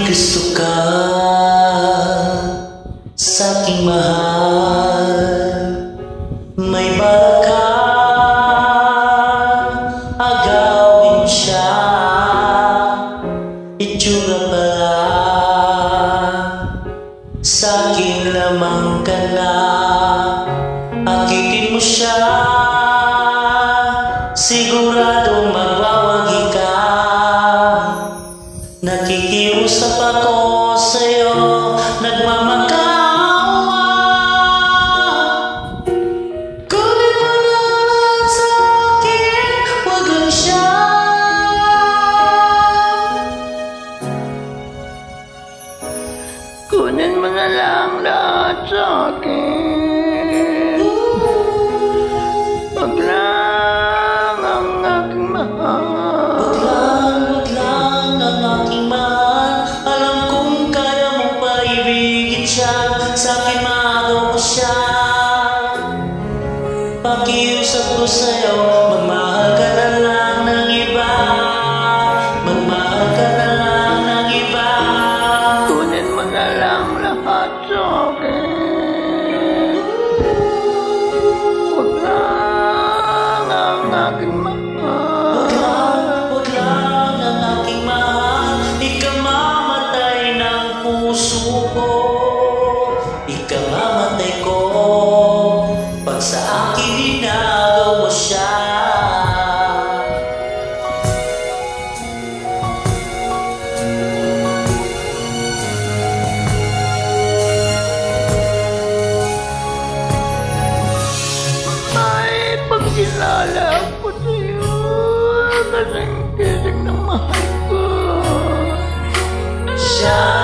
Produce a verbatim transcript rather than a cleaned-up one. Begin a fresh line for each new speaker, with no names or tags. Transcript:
gusto ka sa'king mahal, may balak ka agawin siya, itsura pala sa'kin lamang ka na, akitin mo siya, siguradong magwawagi ka. Nakikiusap ako sa'yo, nagmamakaawa, kunin mo na sa'kin, wag lang siya.
Kunin mo na lang lahat sa'kin, wag lang ang aking mahal.
Sa'kin maagaw mo siya, pakiusap ko sa'yo, magmahal ka na lang ng iba, magmahal ka na lang ng iba.
Kunin mo na lang lahat sa'kin, wag lang ang aking mahal.
Wag lang, wag lang ang aking mahal, ikamamatay ng puso ko, ikamamatay ko pag sa akin inagaw mo siya.
May pagkilala ko sa'yo, kasing-kising ng mahal ko.
Siya